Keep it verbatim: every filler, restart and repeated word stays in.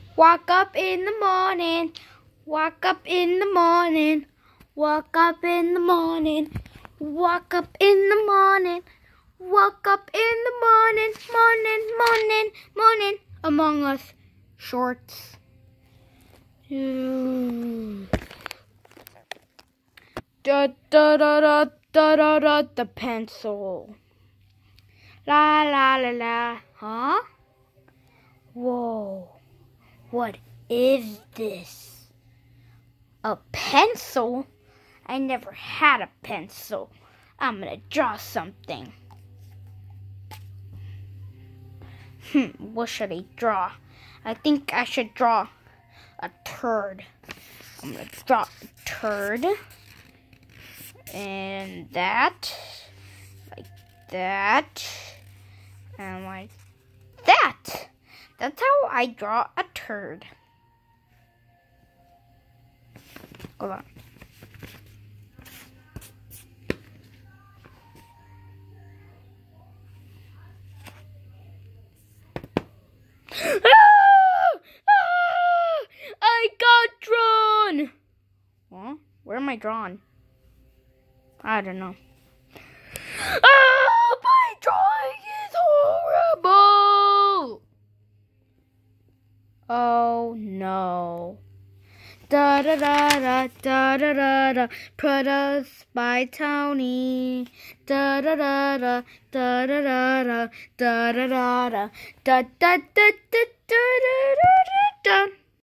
Walk up in the morning, walk up in the morning, walk up in the morning, walk up in the morning, walk up in the morning, morning, morning, morning, Among Us shorts. Da da da da da da da the pencil. La la la la. Huh? Whoa. What is this? A pencil? I never had a pencil. I'm gonna draw something. Hmm, what should I draw? I think I should draw a turd. I'm gonna draw a turd. And that. Like that. And like that. That's how I draw a turd. Hold on. Ah! Ah! I got drawn! Huh? Where am I drawn? I don't know. Ah! My drawing is horrible! Oh no. Da da da da da da da da. Products by Tony. Da da da da da da da da da da da da da da da da da da da.